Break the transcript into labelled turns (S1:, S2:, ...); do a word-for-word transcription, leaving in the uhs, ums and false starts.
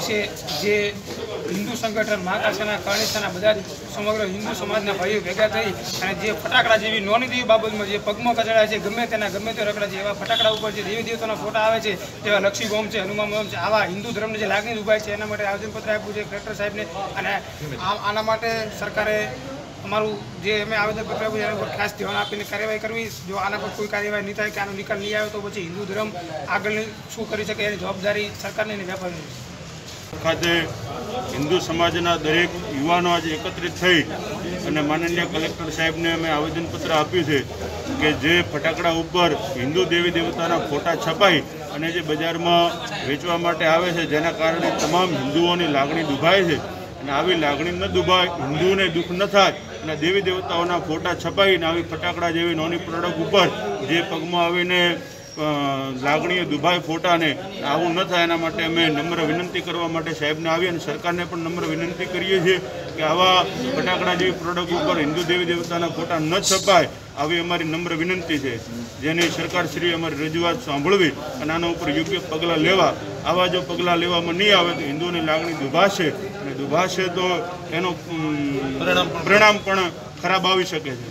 S1: દિવસે જે હિન્દુ સંગઠન મહાકાલ સેના કરણી સેના બધા સમગ્ર હિન્દુ સમાજના ભાઈઓ ભેગા થઈ અને જે ફટાકડા જેવી નોની દેવી બાબતમાં જે પગમાં કચડા છે ગમે તેના ગમે તે રખડા છે એવા ફટાકડા ઉપર જે દેવી દેવતાના ફોટા આવે છે જેવા લક્ષી બોમ્બ છે હનુમાન બોમ્બ છે આવા હિન્દુ ધર્મની જે લાગણી દુભાય છે એના માટે આવેદનપત્ર આપ્યું છે કલેક્ટર સાહેબને અને આના માટે સરકારે અમારું જે અમે આવેદનપત્ર આપ્યું એના પર ખાસ ધ્યાન આપીને કાર્યવાહી કરવી. જો આના પર કોઈ કાર્યવાહી નહીં થાય કે આનો નિકાલ નહીં આવે તો પછી હિન્દુ ધર્મ આગળ શું કરી શકે એની જવાબદારી સરકારની અને વેપારની.
S2: ખાતે હિન્દુ સમાજના દરેક યુવાનો આજે એકત્રિત થઈ અને માનનીય કલેક્ટર સાહેબને અમે આવેદનપત્ર આપ્યું છે કે જે ફટાકડા ઉપર હિન્દુ દેવી દેવતાના ફોટા છપાઈ અને જે બજારમાં વેચવા માટે આવે છે જેના કારણે તમામ હિન્દુઓની લાગણી દુભાય છે અને આવી લાગણી ન દુભાય, હિન્દુઓને દુઃખ ન થાય અને દેવી દેવતાઓના ફોટા છપાઈને આવી ફટાકડા જેવી નાની પ્રોડક્ટ ઉપર જે પગમાં આવીને લાગણીએ દુભાઈ ફોટાને આવું ન થાય એના માટે અમે નમ્ર વિનંતી કરવા માટે સાહેબને આવી અને સરકારને પણ નમ્ર વિનંતી કરીએ છીએ કે આવા ફટાકડા જેવી પ્રોડક્ટ ઉપર હિન્દુ દેવી દેવતાના ફોટા ન છપાય આવી અમારી નમ્ર વિનંતી છે, જેની સરકારશ્રીએ અમારી રજૂઆત સાંભળવી અને આના ઉપર યોગ્ય પગલાં લેવા. આવા જો પગલાં લેવામાં નહીં આવે તો હિન્દુઓની લાગણી દુભાશે અને દુભાશે તો એનું પરિણામ પણ ખરાબ આવી શકે છે.